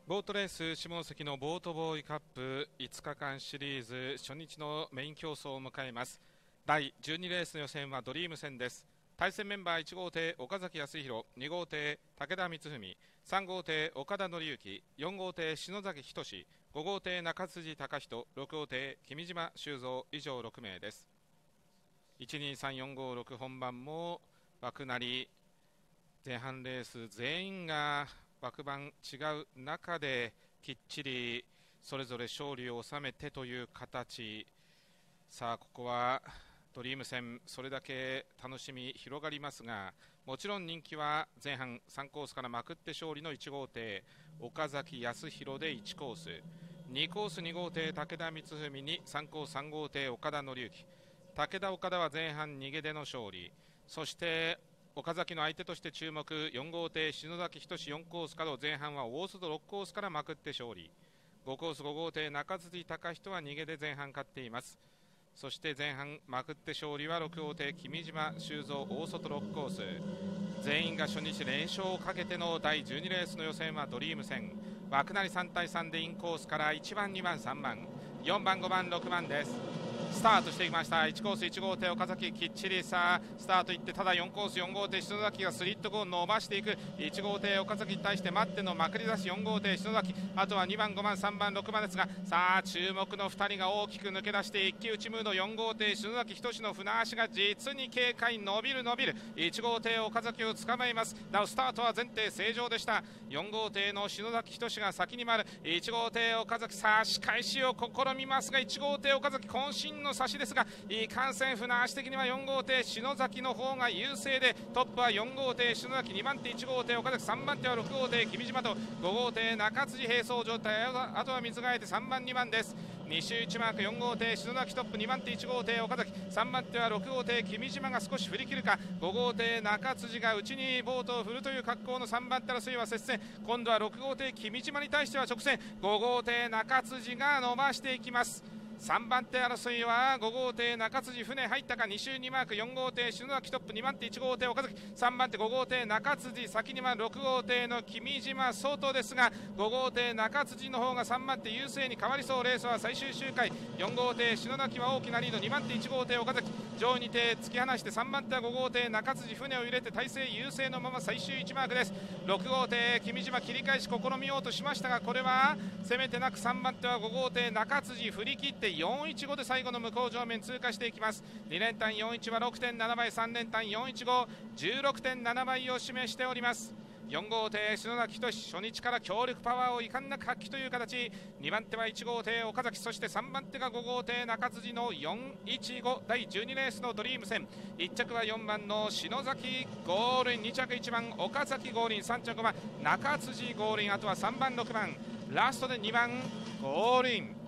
ボートレース下関のボートボーイカップ5日間シリーズ初日のメイン競争を迎えます。第12レースの予選はドリーム戦です。対戦メンバー1号艇岡崎康弘、2号艇武田光文、3号艇岡田紀之、4号艇篠崎仁、5号艇中辻貴人、6号艇君島修造、以上6名です。12345本番も枠なり前半レース全員が枠番違う中できっちりそれぞれ勝利を収めてという形。さあここはドリーム戦、それだけ楽しみ広がりますが、もちろん人気は前半3コースからまくって勝利の1号艇岡崎康弘で1コース、2コース2号艇武田光文に3コース3号艇岡田紀之。武田岡田は前半逃げでの勝利、そして岡崎の相手として注目4号艇篠崎仁4コースから前半は大外6コースからまくって勝利、5コース5号艇中辻貴人は逃げで前半勝っています。そして前半まくって勝利は6号艇君島修造大外6コース、全員が初日連勝をかけての第12レースの予選はドリーム戦、枠なり3対3でインコースから1番2番3番4番5番6番です。スタートしていきました。1コース1号艇岡崎きっちりさあスタートいって、ただ4コース4号艇篠崎がスリット5を伸ばしていく。1号艇岡崎に対して待ってのまくり出し4号艇篠崎、あとは2番5番3番6番ですが、さあ注目の2人が大きく抜け出して一騎打ちムード。4号艇篠崎仁の船足が実に軽快、伸びる1号艇岡崎を捕まえます。なおスタートは前提正常でした。4号艇の篠崎仁が先に回る。1号艇岡崎さあ仕返しを試みますが、1号艇岡崎渾身の差しですが、いかんせん船足的には4号艇篠崎の方が優勢で、トップは4号艇篠崎、2番手1号艇岡崎、3番手は6号艇君島と5号艇中辻並走状態、あとは水がえて3番2番です。2周1マーク4号艇篠崎トップ、2番手1号艇岡崎、3番手は6号艇君島が少し振り切るか、5号艇中辻が内にボートを振るという格好の3番手争いは接戦。今度は6号艇君島に対しては直線、5号艇中辻が伸ばしていきます。3番手争いは5号艇中辻船入ったか、2周2マーク4号艇篠崎トップ、2番手1号艇岡崎、3番手5号艇中辻、先には6号艇の君島相当ですが、5号艇中辻の方が3番手優勢に変わりそう。レースは最終周回、4号艇篠崎は大きなリード、2番手1号艇岡崎上位に手突き放して、3番手は5号艇中辻船を入れて体勢優勢のまま最終1マークです。6号艇君島切り返し試みようとしましたが、これは攻めてなく、3番手は5号艇中辻振り切って415で最後の向こう上面通過していきます。2連単41は 6.7 倍、3連単415 16.7 倍を示しております。4号艇篠崎仁初日から強力パワーを遺憾なく発揮という形。2番手は1号艇岡崎、そして3番手が5号艇中辻の415、第12レースのドリーム戦。1着は4番の篠崎ゴールイン、2着1番岡崎ゴールイン、3着5番中辻ゴールイン、あとは3番6番ラストで2番ゴールイン。